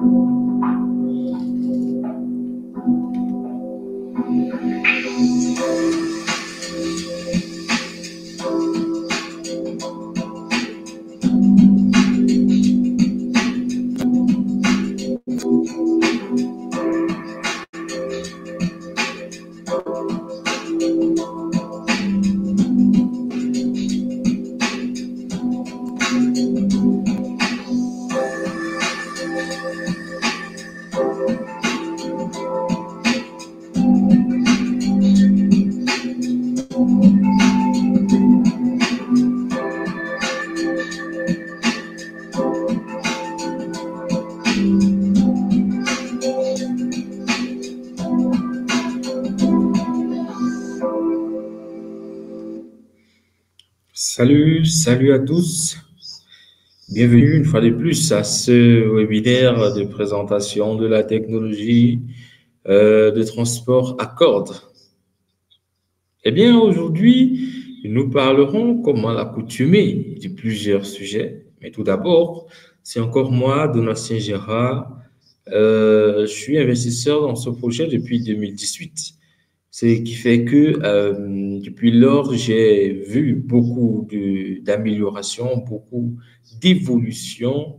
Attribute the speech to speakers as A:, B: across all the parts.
A: Salut à tous. Bienvenue une fois de plus à ce webinaire de présentation de la technologie de transport à cordes. Eh bien, aujourd'hui, nous parlerons, comme à l'accoutumée, de plusieurs sujets. Mais tout d'abord, c'est encore moi, Donatien Gérard. Je suis investisseur dans ce projet depuis 2018. Ce qui fait que depuis lors, j'ai vu beaucoup d'améliorations, beaucoup d'évolutions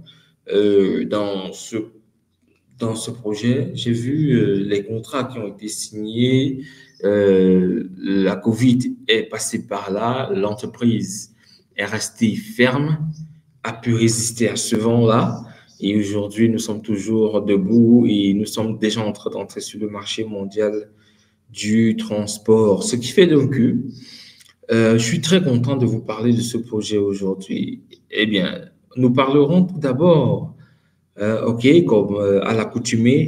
A: dans ce projet. J'ai vu les contrats qui ont été signés, la Covid est passée par là, l'entreprise est restée ferme, a pu résister à ce vent-là. Et aujourd'hui, nous sommes toujours debout et nous sommes déjà en train d'entrer sur le marché mondial du transport. Ce qui fait donc que je suis très content de vous parler de ce projet aujourd'hui. Eh bien, nous parlerons tout d'abord, OK, comme à l'accoutumée,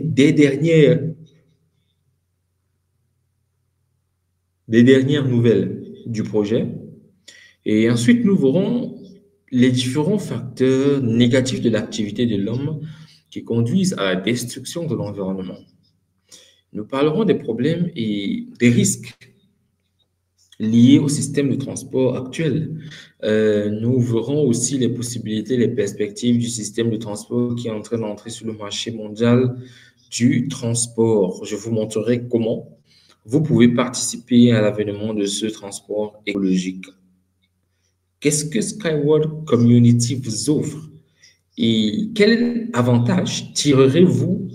A: des dernières nouvelles du projet. Et ensuite, nous verrons les différents facteurs négatifs de l'activité de l'homme qui conduisent à la destruction de l'environnement. Nous parlerons des problèmes et des risques liés au système de transport actuel. Nous verrons aussi les possibilités, les perspectives du système de transport qui est en train d'entrer sur le marché mondial du transport. Je vous montrerai comment vous pouvez participer à l'avènement de ce transport écologique. Qu'est-ce que Skyward Community vous offre et quel avantage tirerez-vous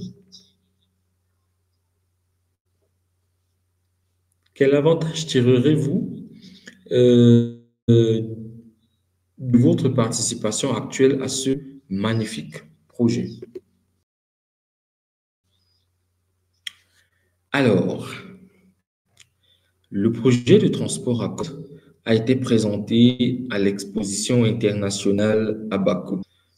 A: euh, de votre participation actuelle à ce magnifique projet? Alors, le projet de transport à côte a été présenté à l'exposition internationale à Bakou.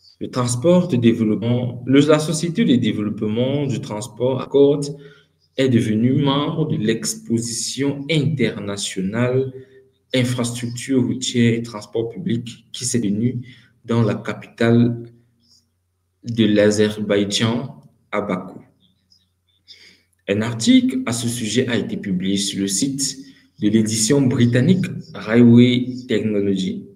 A: La société de développement du transport à côte est devenue membre de l'exposition internationale infrastructure routière et transport public qui s'est tenue dans la capitale de l'Azerbaïdjan, à Bakou. Un article à ce sujet a été publié sur le site de l'édition britannique Railway Technology.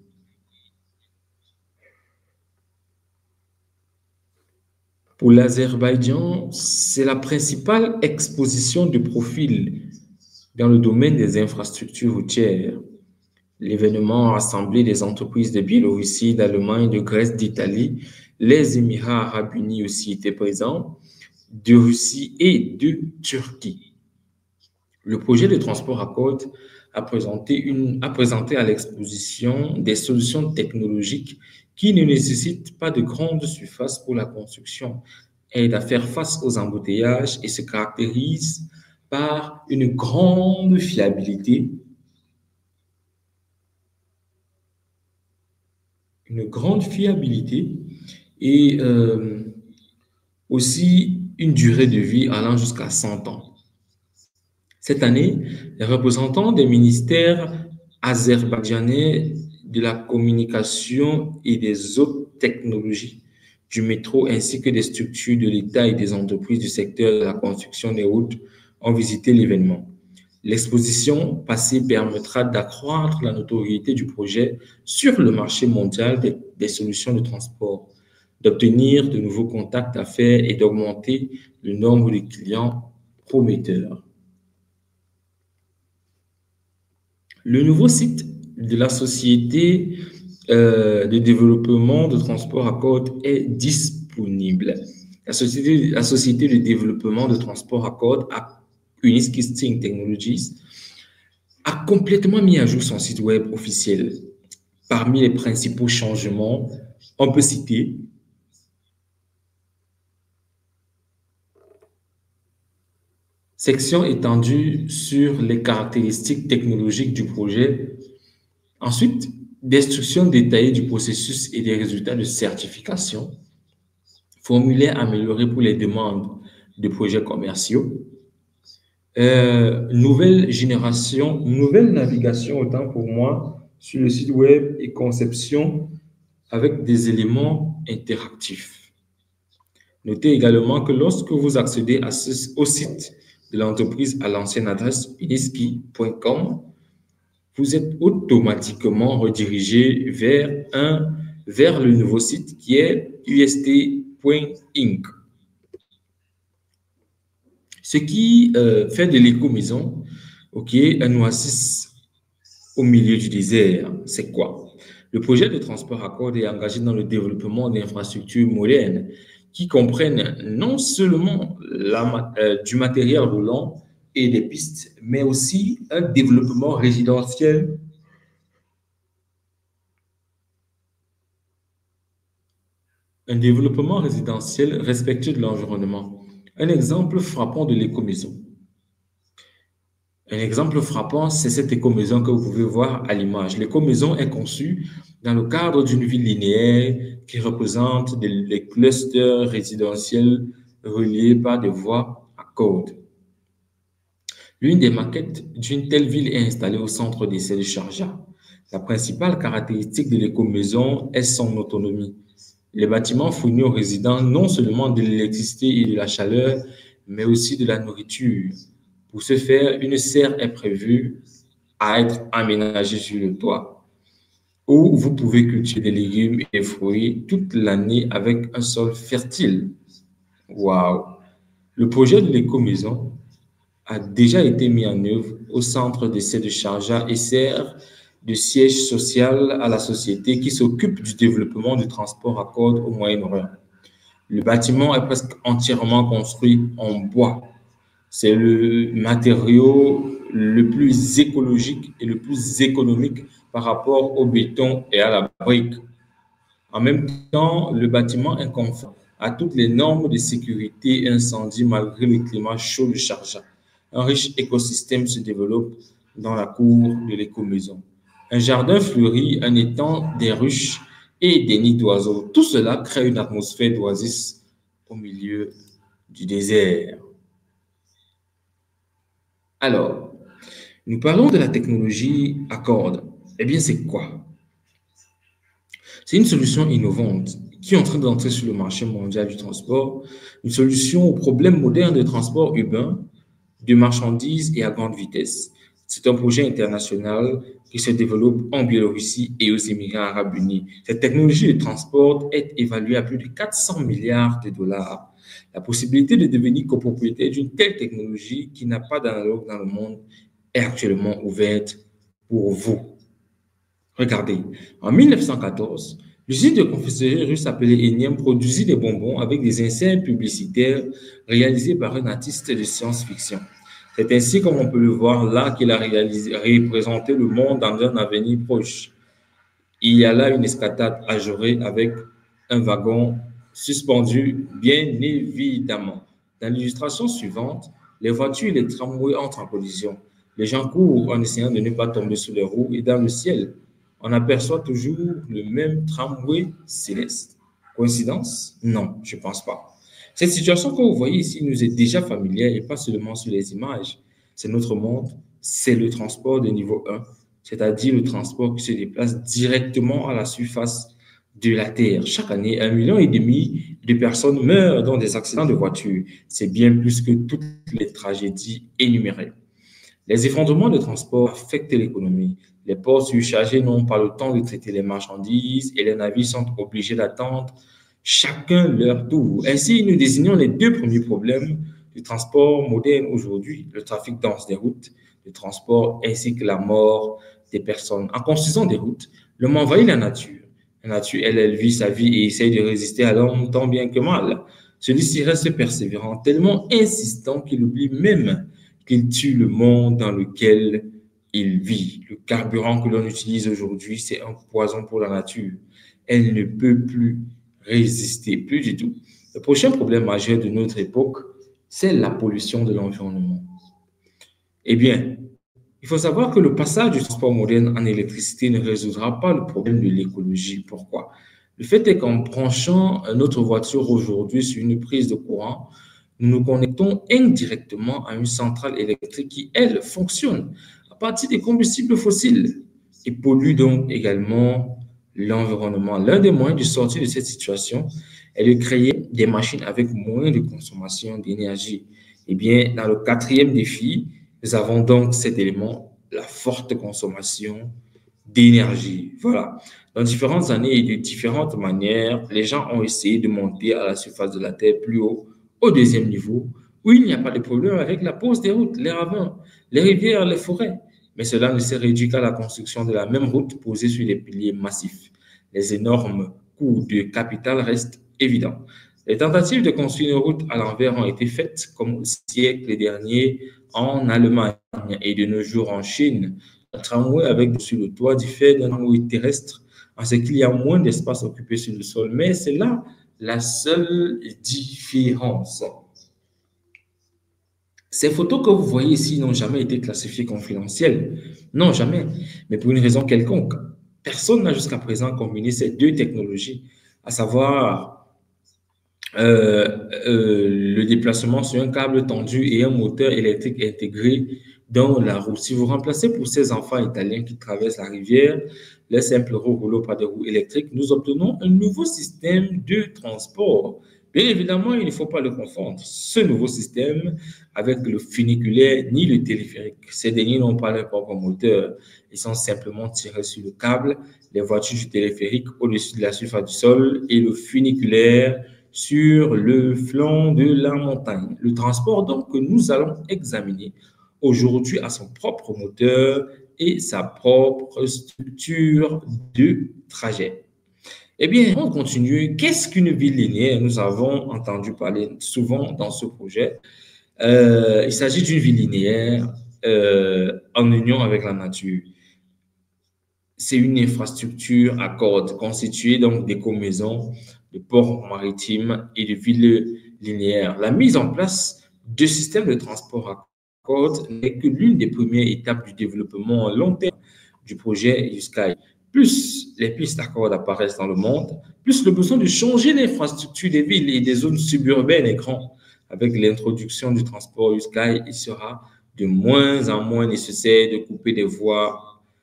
A: Pour l'Azerbaïdjan, c'est la principale exposition de profil dans le domaine des infrastructures routières. L'événement a rassemblé des entreprises de Biélorussie, d'Allemagne, de Grèce, d'Italie. Les Émirats arabes unis aussi étaient présents, de Russie et de Turquie. Le projet de transport à côte a présenté à l'exposition des solutions technologiques qui ne nécessitent pas de grandes surfaces pour la construction, aident à faire face aux embouteillages et se caractérisent par une grande fiabilité et aussi une durée de vie allant jusqu'à 100 ans. Cette année, les représentants des ministères azerbaïdjanais de la communication et des autres technologies du métro ainsi que des structures de l'État et des entreprises du secteur de la construction des routes ont visité l'événement. L'exposition passée permettra d'accroître la notoriété du projet sur le marché mondial des solutions de transport. d'obtenir de nouveaux contacts d'affaires et d'augmenter le nombre de clients prometteurs. Le nouveau site de la société de développement de transport Accord est disponible. La société de développement de transport Accord, Uniskisting Technologies, a complètement mis à jour son site web officiel. Parmi les principaux changements, on peut citer section étendue sur les caractéristiques technologiques du projet. Ensuite, description détaillée du processus et des résultats de certification. Formulaire amélioré pour les demandes de projets commerciaux. Nouvelle génération, nouvelle navigation, autant pour moi, sur le site web et conception avec des éléments interactifs. Notez également que lorsque vous accédez au site de l'entreprise à l'ancienne adresse uniski.com, vous êtes automatiquement redirigé vers le nouveau site qui est ust.inc. Ce qui fait de l'éco-maison, un oasis au milieu du désert. C'est quoi? Le projet de transport Accord est engagé dans le développement d'infrastructures modernes qui comprennent non seulement du matériel roulant et des pistes, mais aussi un développement résidentiel respectueux de l'environnement. Un exemple frappant de l'éco-maison. Un exemple frappant, c'est cette éco-maison que vous pouvez voir à l'image. L'éco-maison est conçue dans le cadre d'une ville linéaire qui représente des clusters résidentiels reliés par des voies à cordes. L'une des maquettes d'une telle ville est installée au centre d'essai de Sharjah. La principale caractéristique de l'éco-maison est son autonomie. Les bâtiments fournissent aux résidents non seulement de l'électricité et de la chaleur, mais aussi de la nourriture. Pour ce faire, une serre est prévue à être aménagée sur le toit, où vous pouvez cultiver des légumes et des fruits toute l'année avec un sol fertile. Waouh! Le projet de l'éco-maison a déjà été mis en œuvre au centre d'essai de Sharjah et sert de siège social à la société qui s'occupe du développement du transport à cordes au Moyen-Orient. Le bâtiment est presque entièrement construit en bois. C'est le matériau le plus écologique et le plus économique par rapport au béton et à la brique. En même temps, le bâtiment est conforme à toutes les normes de sécurité incendie malgré le climat chaud de Sharjah. Un riche écosystème se développe dans la cour de l'éco-maison. Un jardin fleuri, un étang, des ruches et des nids d'oiseaux. Tout cela crée une atmosphère d'oasis au milieu du désert. Alors, nous parlons de la technologie Accord. Eh bien, c'est quoi? C'est une solution innovante qui est en train d'entrer sur le marché mondial du transport, une solution aux problèmes modernes de transport urbain, de marchandises et à grande vitesse. C'est un projet international qui se développe en Biélorussie et aux Émirats arabes unis. Cette technologie de transport est évaluée à plus de 400 milliards de dollars. La possibilité de devenir copropriétaire d'une telle technologie qui n'a pas d'analogue dans le monde est actuellement ouverte pour vous. Regardez, en 1914, l'usine de confiserie russe appelée Enium produisit des bonbons avec des inserts publicitaires réalisés par un artiste de science-fiction. C'est ainsi, comme on peut le voir là, qu'il a représenté le monde dans un avenir proche. Il y a là une escatade ajourée avec un wagon suspendu, bien évidemment. Dans l'illustration suivante, les voitures et les tramways entrent en collision. Les gens courent en essayant de ne pas tomber sous les roues et dans le ciel, on aperçoit toujours le même tramway céleste. Coïncidence? Non, je ne pense pas. Cette situation que vous voyez ici nous est déjà familière et pas seulement sur les images. C'est notre monde, c'est le transport de niveau 1, c'est-à-dire le transport qui se déplace directement à la surface de la Terre. Chaque année, 1,5 million de personnes meurent dans des accidents de voiture. C'est bien plus que toutes les tragédies énumérées. Les effondrements de transport affectent l'économie. Les ports surchargés n'ont pas le temps de traiter les marchandises et les navires sont obligés d'attendre chacun leur tour. Ainsi, nous désignons les deux premiers problèmes du transport moderne aujourd'hui, le trafic dense des routes, le transport ainsi que la mort des personnes. En construisant des routes, l'homme envahit la nature. La nature, elle vit sa vie et essaye de résister à l'homme tant bien que mal. Celui-ci reste persévérant, tellement insistant qu'il oublie même qu'il tue le monde dans lequel il vit. Le carburant que l'on utilise aujourd'hui, c'est un poison pour la nature. Elle ne peut plus résister, plus du tout. Le prochain problème majeur de notre époque, c'est la pollution de l'environnement. Eh bien, il faut savoir que le passage du transport moderne en électricité ne résoudra pas le problème de l'écologie. Pourquoi? Le fait est qu'en branchant notre voiture aujourd'hui sur une prise de courant, nous nous connectons indirectement à une centrale électrique qui, elle, fonctionne à partir des combustibles fossiles et pollue donc également l'environnement. L'un des moyens de sortir de cette situation est de créer des machines avec moins de consommation d'énergie. Eh bien, dans le quatrième défi, nous avons donc cet élément, la forte consommation d'énergie. Voilà. Dans différentes années et de différentes manières, les gens ont essayé de monter à la surface de la Terre plus haut, au deuxième niveau, où il n'y a pas de problème avec la pose des routes, les ravins, les rivières, les forêts. Mais cela ne s'est réduit qu'à la construction de la même route posée sur des piliers massifs. Les énormes coûts de capital restent évidents. Les tentatives de construire une route à l'envers ont été faites, comme au siècle dernier en Allemagne et de nos jours en Chine. Un tramway avec dessus le toit diffère d'un tramway terrestre en ce qu'il y a moins d'espace occupé sur le sol. Mais c'est là la seule différence. Ces photos que vous voyez ici n'ont jamais été classifiées confidentielles. Non, jamais. Mais pour une raison quelconque. Personne n'a jusqu'à présent combiné ces deux technologies, à savoir le déplacement sur un câble tendu et un moteur électrique intégré dans la roue. Si vous remplacez pour ces enfants italiens qui traversent la rivière les simples roues rouleaux par des roues électriques, nous obtenons un nouveau système de transport. Bien évidemment, il ne faut pas le confondre. Ce nouveau système avec le funiculaire ni le téléphérique. Ces derniers n'ont pas leur propre moteur. Ils sont simplement tirés sur le câble, les voitures du téléphérique au-dessus de la surface du sol et le funiculaire sur le flanc de la montagne. Le transport donc que nous allons examiner aujourd'hui a son propre moteur et sa propre structure de trajet. Eh bien, on continue. Qu'est-ce qu'une ville linéaire? Nous avons entendu parler souvent dans ce projet. Il s'agit d'une ville linéaire en union avec la nature. C'est une infrastructure à cordes constituée donc d'écomaisons, de ports maritimes et de villes linéaires. La mise en place de systèmes de transport à cordes n'est que l'une des premières étapes du développement à long terme du projet U-Sky. Plus les pistes à cordes apparaissent dans le monde, plus le besoin de changer l'infrastructure des villes et des zones suburbaines est grand. Avec l'introduction du transport U-Sky, il sera de moins en moins nécessaire de couper des voies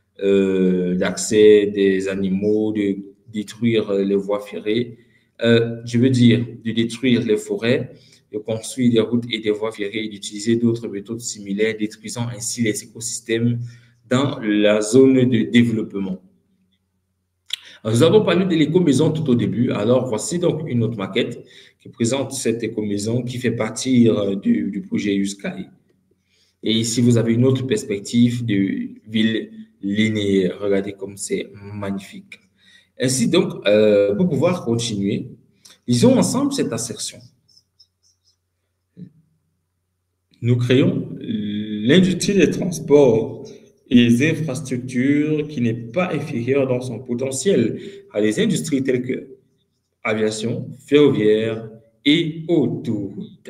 A: d'accès des animaux, de détruire les voies ferrées, je veux dire de détruire les forêts, de construire des routes et des voies ferrées et d'utiliser d'autres méthodes similaires, détruisant ainsi les écosystèmes dans la zone de développement. Nous avons parlé de l'écomaison tout au début, alors voici donc une autre maquette qui présente cette écomaison qui fait partie du projet U-Sky. Et ici, vous avez une autre perspective de ville linéaire. Regardez comme c'est magnifique. Ainsi donc, pour pouvoir continuer, lisons ensemble cette assertion. Nous créons l'industrie des transports et des infrastructures qui n'est pas inférieure dans son potentiel à des industries telles que aviation, ferroviaire et autoroute.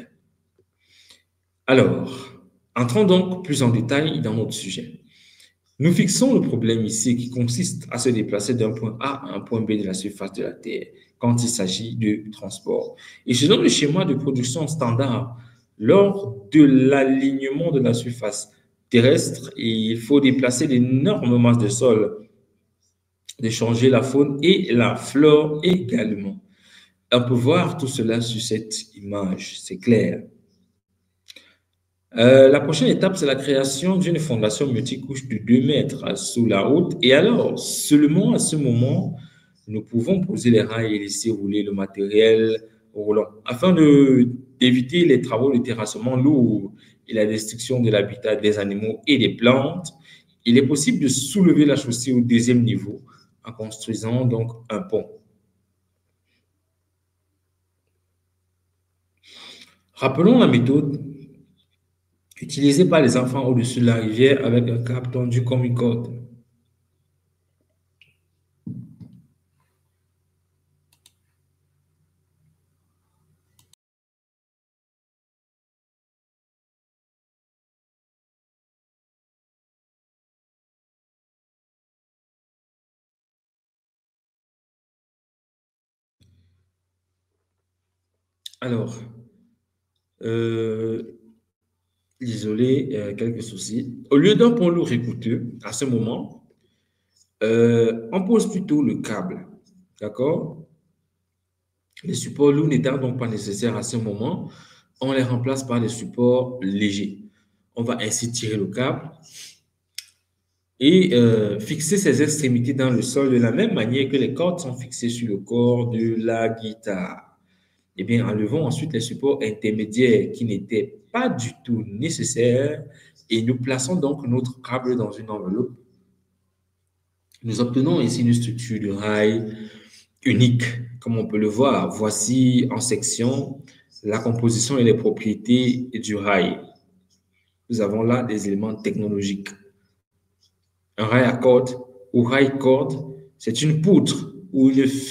A: Alors, entrons donc plus en détail dans notre sujet. Nous fixons le problème ici qui consiste à se déplacer d'un point A à un point B de la surface de la Terre quand il s'agit de transport. Et selon le schéma de production standard, lors de l'alignement de la surface terrestre, il faut déplacer d'énormes masses de sol, de changer la faune et la flore également. On peut voir tout cela sur cette image, c'est clair. La prochaine étape, c'est la création d'une fondation multicouche de 2 mètres sous la route. Et alors, seulement à ce moment, nous pouvons poser les rails et laisser rouler le matériel roulant. Afin d'éviter les travaux de terrassement lourds et la destruction de l'habitat des animaux et des plantes, il est possible de soulever la chaussée au deuxième niveau en construisant donc un pont. Rappelons la méthode utilisée par les enfants au-dessus de la rivière avec un câble tendu comme une corde. Alors, euh, isoler quelques soucis. Au lieu d'un pont lourd et coûteux, à ce moment, on pose plutôt le câble. D'accord? Les supports lourds n'étant donc pas nécessaires à ce moment, on les remplace par des supports légers. On va ainsi tirer le câble et fixer ses extrémités dans le sol de la même manière que les cordes sont fixées sur le corps de la guitare. Eh bien, enlevons ensuite les supports intermédiaires qui n'étaient pas du tout nécessaires et nous plaçons donc notre câble dans une enveloppe. Nous obtenons ici une structure de rail unique, comme on peut le voir. Voici en section la composition et les propriétés du rail. Nous avons là des éléments technologiques. Un rail à corde ou rail corde, c'est une poutre ou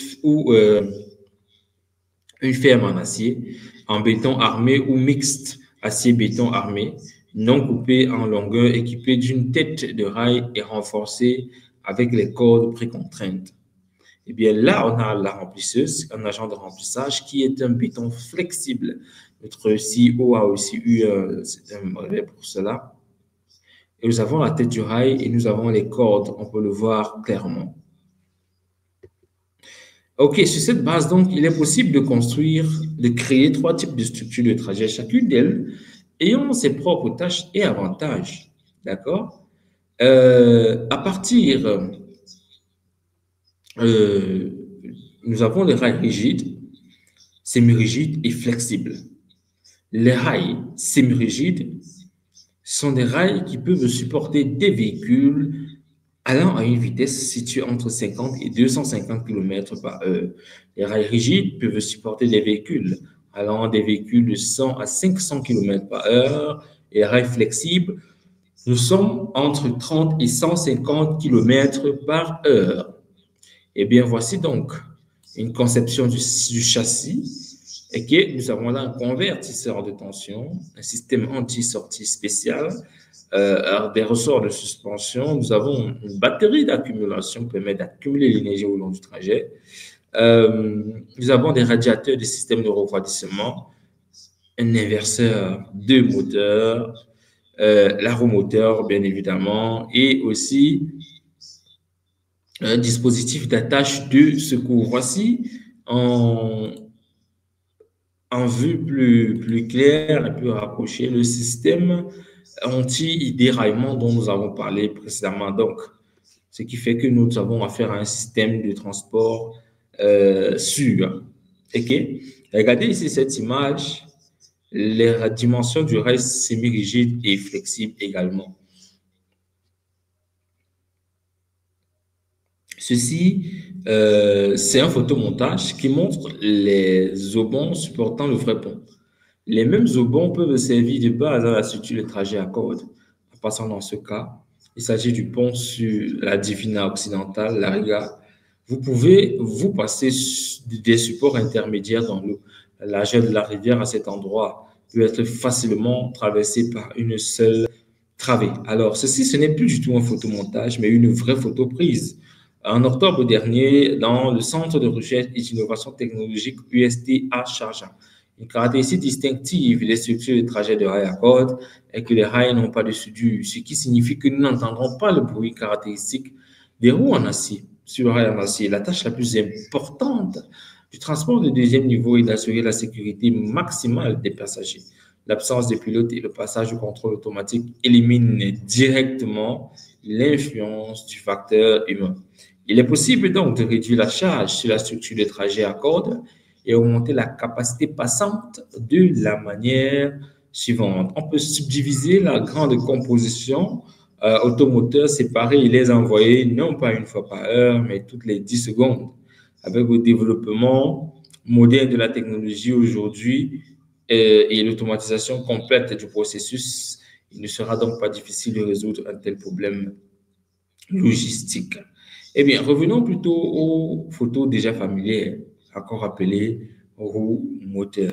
A: une ferme en acier, en béton armé ou mixte, acier-béton armé, non coupé en longueur, équipé d'une tête de rail et renforcé avec les cordes précontraintes. Eh bien, là, on a la remplisseuse, un agent de remplissage qui est un béton flexible. Notre CEO a aussi eu un brevet pour cela. Et nous avons la tête du rail et nous avons les cordes. On peut le voir clairement. OK, sur cette base, donc, il est possible de construire, de créer trois types de structures de trajet, chacune d'elles ayant ses propres tâches et avantages. D'accord? À partir, euh, nous avons les rails rigides, semi-rigides et flexibles. Les rails semi-rigides sont des rails qui peuvent supporter des véhicules allant à une vitesse située entre 50 et 250 km par heure. Les rails rigides peuvent supporter des véhicules allant des véhicules de 100 à 500 km par heure. Et les rails flexibles, nous sommes entre 30 et 150 km par heure. Eh bien, voici donc une conception du châssis. Et que nous avons là un convertisseur de tension, un système anti-sortie spécial, des ressorts de suspension. Nous avons une batterie d'accumulation qui permet d'accumuler l'énergie au long du trajet. Nous avons des radiateurs, des systèmes de refroidissement, un inverseur de moteur, l'aéromoteur, bien évidemment, et aussi un dispositif d'attache de secours. Voici en vue plus claire et plus rapprochée le système anti-déraillement dont nous avons parlé précédemment. Donc, ce qui fait que nous avons affaire à un système de transport sûr. OK? Regardez ici cette image, les dimensions du rail semi-rigide et flexible également. Ceci, c'est un photomontage qui montre les obons supportant le vrai pont. Les mêmes obons peuvent servir de base à la structure de trajet à corde. En passant dans ce cas, il s'agit du pont sur la Divina occidentale, la Riga. Vous pouvez vous passer des supports intermédiaires dans l'eau. La largeur de la rivière à cet endroit peut être facilement traversée par une seule travée. Alors, ceci, ce n'est plus du tout un photomontage, mais une vraie photo prise. En octobre dernier, dans le Centre de recherche et d'innovation technologique UST à Sharjah. Une caractéristique distinctive des structures de trajet de rail à corde est que les rails n'ont pas de soudure, ce qui signifie que nous n'entendrons pas le bruit caractéristique des roues en acier sur le rail en acier. La tâche la plus importante du transport de deuxième niveau est d'assurer la sécurité maximale des passagers. L'absence de pilote et le passage du contrôle automatique éliminent directement l'influence du facteur humain. Il est possible donc de réduire la charge sur la structure des trajets à cordes et augmenter la capacité passante de la manière suivante. On peut subdiviser la grande composition automoteur, séparer et les envoyer non pas une fois par heure, mais toutes les 10 secondes. Avec le développement moderne de la technologie aujourd'hui et l'automatisation complète du processus, il ne sera donc pas difficile de résoudre un tel problème logistique. Eh bien, revenons plutôt aux photos déjà familières, encore appelées roues moteurs.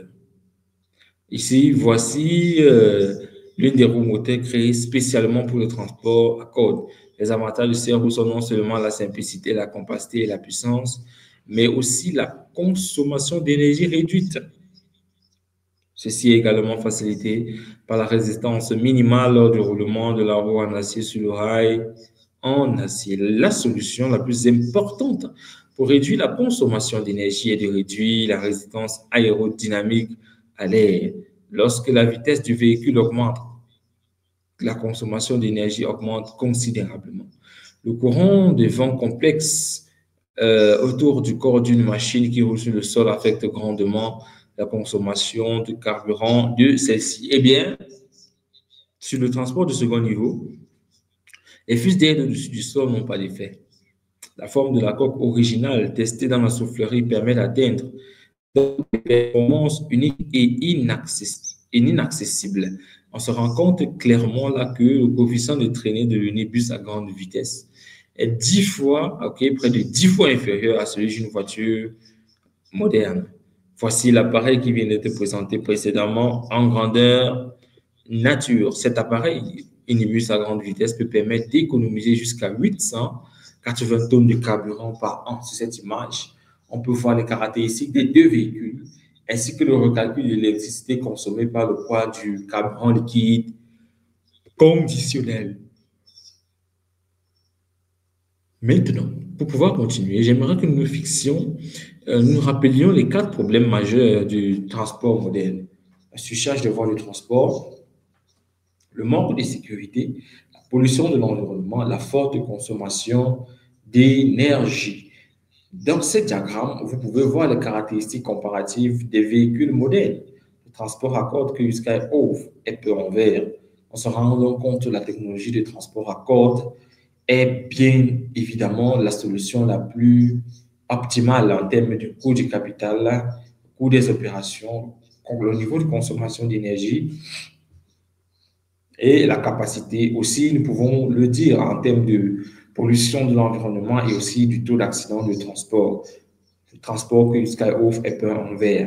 A: Ici, voici l'une des roues moteurs créées spécialement pour le transport à cordes. Les avantages de ces roues sont non seulement la simplicité, la compacité et la puissance, mais aussi la consommation d'énergie réduite. Ceci est également facilité par la résistance minimale lors du roulement de la roue en acier sur le rail en acier. La solution la plus importante pour réduire la consommation d'énergie est de réduire la résistance aérodynamique à l'air. Lorsque la vitesse du véhicule augmente, la consommation d'énergie augmente considérablement. Le courant de vent complexe autour du corps d'une machine qui roule sur le sol affecte grandement la consommation de carburant de celle-ci. Eh bien, sur le transport de second niveau, les fusées au-dessus du sol n'ont pas d'effet. La forme de la coque originale testée dans la soufflerie permet d'atteindre des performances uniques et inaccessibles. On se rend compte clairement là que le coefficient de traînée de l'unibus à grande vitesse est 10 fois, près de 10 fois inférieur à celui d'une voiture moderne. Voici l'appareil qui vient d'être présenté précédemment en grandeur nature. Cet appareil, unibus à grande vitesse, peut permettre d'économiser jusqu'à 880 tonnes de carburant par an. Sur cette image, on peut voir les caractéristiques des deux véhicules, ainsi que le recalcul de l'électricité consommée par le poids du carburant liquide conditionnel. Maintenant, pour pouvoir continuer, j'aimerais que nous fixions, nous rappelions les 4 problèmes majeurs du transport moderne. La surcharge de voies de transport, le manque de sécurité, la pollution de l'environnement, la forte consommation d'énergie. Dans ce diagramme, vous pouvez voir les caractéristiques comparatives des véhicules modernes. Le transport à cordes que Sky offre est peu en vert. On se rend donc compte que la technologie de transport à cordes est bien évidemment la solution la plus optimale en termes de coût du capital, coût des opérations, le niveau de consommation d'énergie et la capacité aussi, nous pouvons le dire, en termes de pollution de l'environnement et aussi du taux d'accident de transport. Le transport que Sky offre est peint en vert.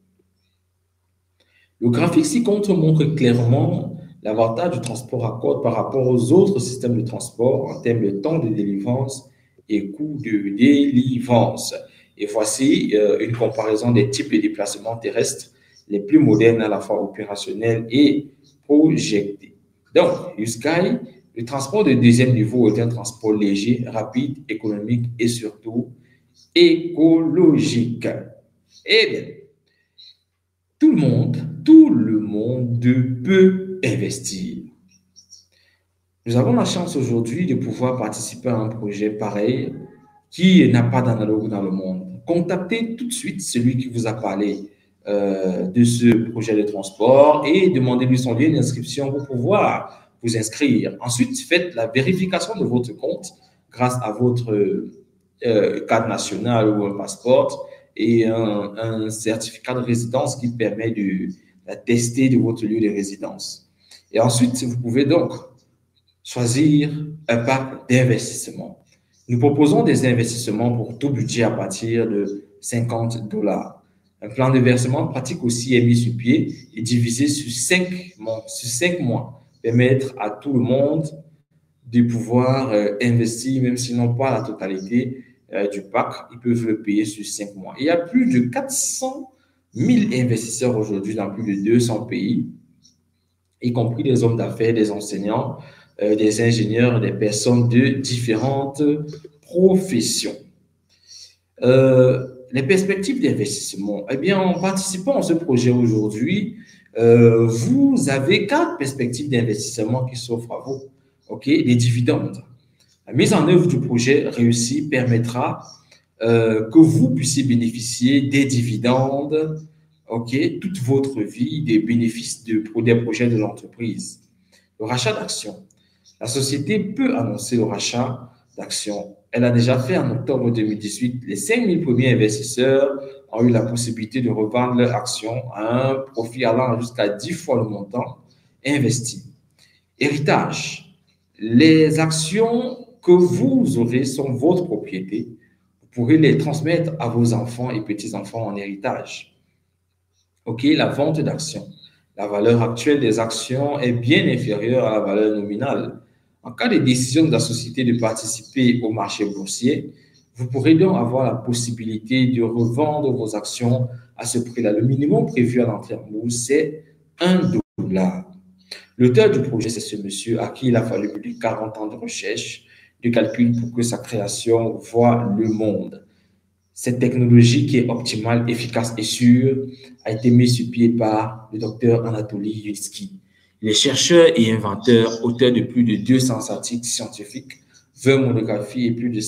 A: Le graphique ci-contre montre clairement l'avantage du transport à cordes par rapport aux autres systèmes de transport en termes de temps de délivrance et coût de délivrance. Et voici une comparaison des types de déplacements terrestres les plus modernes, à la fois opérationnels et projetés. Donc, Sky, le transport de deuxième niveau est un transport léger, rapide, économique et surtout écologique. Eh bien, tout le monde peut investir. Nous avons la chance aujourd'hui de pouvoir participer à un projet pareil qui n'a pas d'analogue dans le monde. Contactez tout de suite celui qui vous a parlé de ce projet de transport et demandez-lui son lien d'inscription pour pouvoir vous inscrire. Ensuite, faites la vérification de votre compte grâce à votre carte nationale ou un passeport et un certificat de résidence qui permet d'attester de votre lieu de résidence. Et ensuite, vous pouvez donc choisir un pack d'investissement. Nous proposons des investissements pour tout budget à partir de $50. Un plan de versement pratique aussi est mis sur pied et divisé sur 5 mois, permettre à tout le monde de pouvoir investir, même si non pas la totalité du pack, ils peuvent le payer sur 5 mois. Il y a plus de 400 000 investisseurs aujourd'hui dans plus de 200 pays, y compris des hommes d'affaires, des enseignants, des ingénieurs, des personnes de différentes professions. Les perspectives d'investissement. Eh bien, en participant à ce projet aujourd'hui, vous avez 4 perspectives d'investissement qui s'offrent à vous. OK? Les dividendes. La mise en œuvre du projet réussi permettra que vous puissiez bénéficier des dividendes, OK, toute votre vie, des bénéfices des projets de l'entreprise. Le rachat d'actions. La société peut annoncer le rachat d'actions. Elle a déjà fait en octobre 2018. Les 5000 premiers investisseurs ont eu la possibilité de revendre leurs actions à un profit allant jusqu'à 10 fois le montant investi. Héritage. Les actions que vous aurez sont votre propriété. Vous pourrez les transmettre à vos enfants et petits-enfants en héritage. OK, la vente d'actions. La valeur actuelle des actions est bien inférieure à la valeur nominale. En cas de décision de la société de participer au marché boursier, vous pourrez donc avoir la possibilité de revendre vos actions à ce prix-là. Le minimum prévu à l'entrée en bourse, c'est 1 $. L'auteur du projet, c'est ce monsieur à qui il a fallu plus de 40 ans de recherche, de calcul pour que sa création voie le monde. Cette technologie qui est optimale, efficace et sûre a été mise sur pied par le docteur Anatoly Yunitsky. Il est chercheur et inventeur, auteur de plus de 200 articles scientifiques, 20 monographies et plus de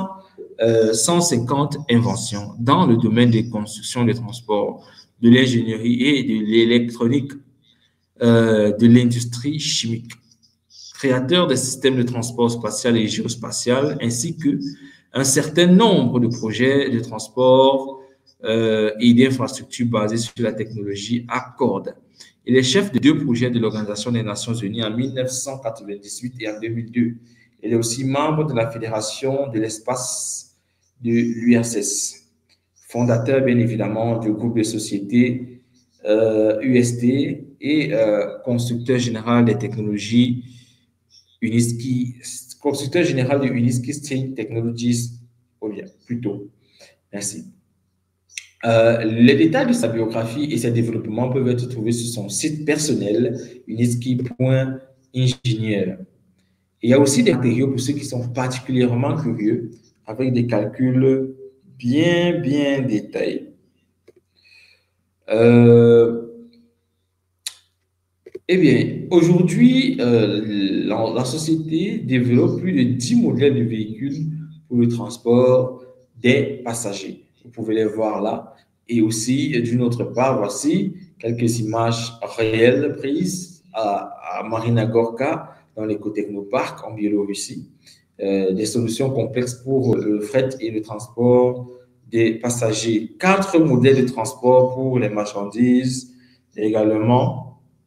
A: 150 inventions dans le domaine des constructions, des transports, de l'ingénierie et de l'électronique, de l'industrie chimique. Créateur des systèmes de transport spatial et géospatial, ainsi que un certain nombre de projets de transport et d'infrastructures basés sur la technologie à cordes. Il est chef de 2 projets de l'Organisation des Nations Unies en 1998 et en 2002. Il est aussi membre de la Fédération de l'espace de l'URSS, fondateur bien évidemment du groupe de sociétés UST et constructeur général des technologies Uniski, constructeur général de Uniski String Technologies, oh bien, plutôt. Merci. Les détails de sa biographie et ses développements peuvent être trouvés sur son site personnel, uniski.ingénieur. Il y a aussi des matériaux pour ceux qui sont particulièrement curieux, avec des calculs bien détaillés. Eh bien, aujourd'hui, la société développe plus de 10 modèles de véhicules pour le transport des passagers. Vous pouvez les voir là. Et aussi, d'une autre part, voici quelques images réelles prises à Marina Gorka, dans l'éco-technoparc en Biélorussie. Des solutions complexes pour le fret et le transport des passagers. 4 modèles de transport pour les marchandises également.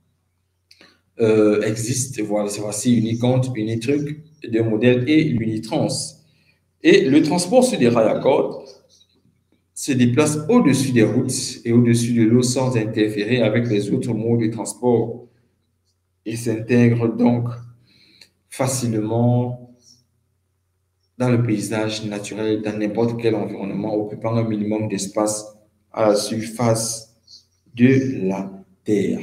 A: Existe, voici Uniconte, Unitruck, 2 modèles et l'Unitrans. Et le transport sur des rails à cordes se déplace au-dessus des routes et au-dessus de l'eau sans interférer avec les autres modes de transport et s'intègre donc facilement dans le paysage naturel, dans n'importe quel environnement, occupant un minimum d'espace à la surface de la Terre.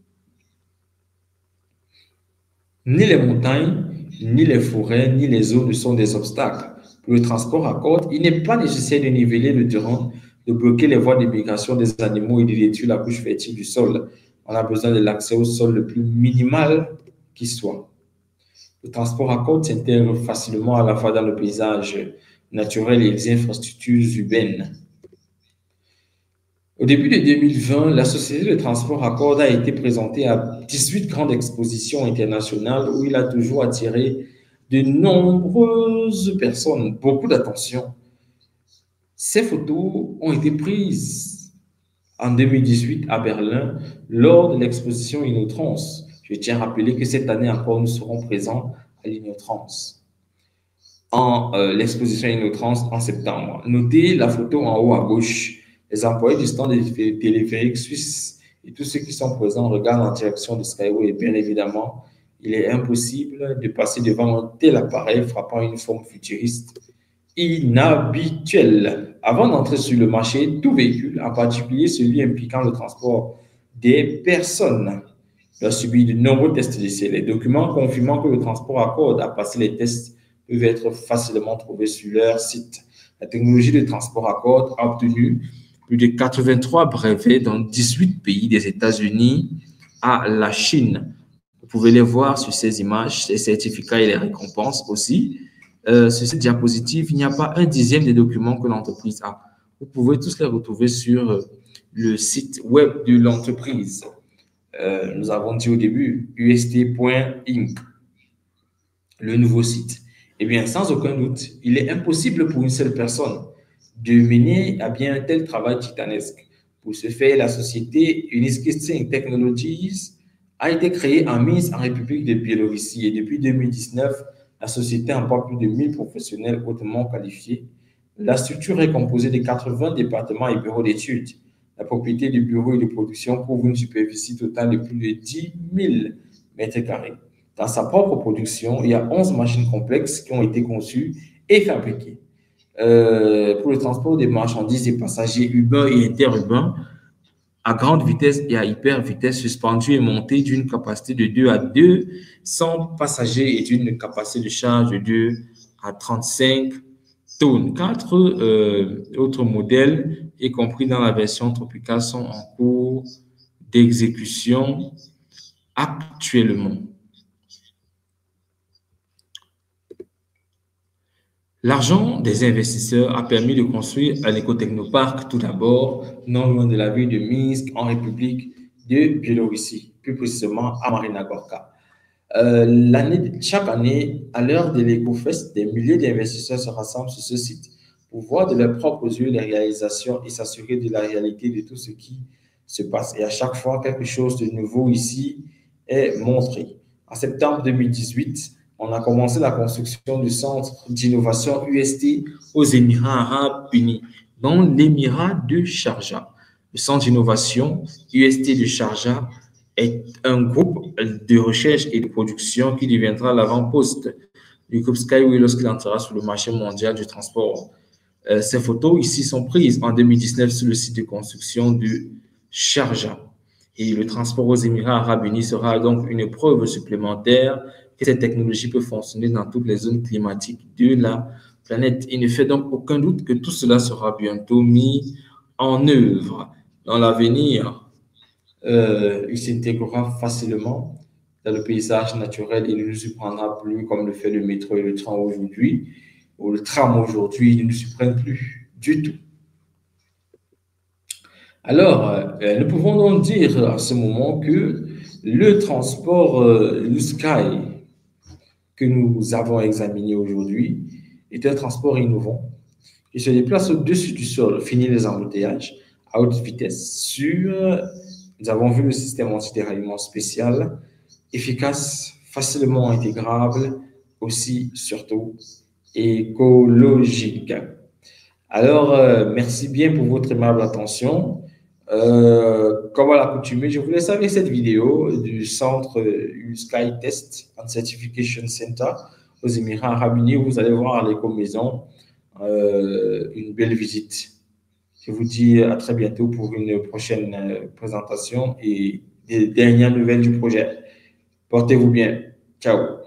A: Ni les montagnes, ni les forêts, ni les eaux ne sont des obstacles. Pour le transport à cordes, il n'est pas nécessaire de niveler le terrain, de bloquer les voies de migration des animaux et de détruire la couche fertile du sol. On a besoin de l'accès au sol le plus minimal qui soit. Le transport à cordes s'intègre facilement à la fois dans le paysage naturel et les infrastructures urbaines. Au début de 2020, la société de transport à cordes a été présentée à 18 grandes expositions internationales où il a toujours attiré de nombreuses personnes, beaucoup d'attention. Ces photos ont été prises en 2018 à Berlin lors de l'exposition InnoTrans. Je tiens à rappeler que cette année encore, nous serons présents à l'InnoTrans, l'exposition InnoTrans en septembre. Notez la photo en haut à gauche. Les employés du stand des téléphériques suisses et tous ceux qui sont présents regardent en direction de Skyway. Et bien évidemment, il est impossible de passer devant un tel appareil frappant une forme futuriste inhabituelle. Avant d'entrer sur le marché, tout véhicule, en particulier celui impliquant le transport des personnes, doit subir de nombreux tests d'essai. Les documents confirmant que le transport à cordes a passé les tests peuvent être facilement trouvés sur leur site. La technologie de transport à cordes a obtenu plus de 83 brevets dans 18 pays des États-Unis à la Chine. Vous pouvez les voir sur ces images, ces certificats et les récompenses aussi. sur cette diapositive, il n'y a pas un dixième des documents que l'entreprise a. Vous pouvez tous les retrouver sur le site web de l'entreprise. Nous avons dit au début, ust.inc, le nouveau site. Eh bien, sans aucun doute, il est impossible pour une seule personne de mener à bien un tel travail titanesque. Pour ce faire, la société Uniskisting Technologies a été créée en Minsk, en République de Biélorussie. Et depuis 2019, la société emploie plus de 1000 professionnels hautement qualifiés. La structure est composée de 80 départements et bureaux d'études. La propriété du bureau et de production couvre une superficie totale de plus de 10 000 mètres carrés. Dans sa propre production, il y a 11 machines complexes qui ont été conçues et fabriquées pour le transport des marchandises et passagers urbains et interurbains à grande vitesse et à hyper vitesse, suspendues et montées d'une capacité de 2 à 200 passagers et d'une capacité de charge de 2 à 35 tonnes. 4 autres modèles, y compris dans la version tropicale, sont en cours d'exécution actuellement. L'argent des investisseurs a permis de construire un écotechnoparc tout d'abord, non loin de la ville de Minsk, en République de Biélorussie, plus précisément à Marina Gorka. Chaque année, à l'heure de l'EcoFest, des milliers d'investisseurs se rassemblent sur ce site pour voir de leurs propres yeux les réalisations et s'assurer de la réalité de tout ce qui se passe. Et à chaque fois, quelque chose de nouveau ici est montré. En septembre 2018, on a commencé la construction du centre d'innovation UST aux Émirats arabes unis, dans l'émirat de Sharjah. Le centre d'innovation UST de Sharjah est un groupe de recherche et de production qui deviendra l'avant-poste du groupe Skyway lorsqu'il entrera sur le marché mondial du transport. Ces photos ici sont prises en 2019 sur le site de construction de Sharjah. Et le transport aux Émirats arabes unis sera donc une preuve supplémentaire que cette technologie peut fonctionner dans toutes les zones climatiques de la planète. Il ne fait donc aucun doute que tout cela sera bientôt mis en œuvre. Dans l'avenir, il s'intégrera facilement dans le paysage naturel et ne nous surprendra plus comme le fait le métro et le train aujourd'hui, ou le tram aujourd'hui, il ne nous surprend plus du tout. Alors, nous pouvons donc dire à ce moment que le transport Sky que nous avons examiné aujourd'hui est un transport innovant qui se déplace au-dessus du sol, finit les embouteillages à haute vitesse. Nous avons vu le système anti-déraillement spécial, efficace, facilement intégrable, aussi surtout écologique. Alors, merci bien pour votre aimable attention. Comme à l'accoutumée, je vous laisse avec cette vidéo du centre Sky Test and Certification Center aux Émirats arabes unis où vous allez voir à l'éco-maison une belle visite. Je vous dis à très bientôt pour une prochaine présentation et des dernières nouvelles du projet. Portez-vous bien. Ciao.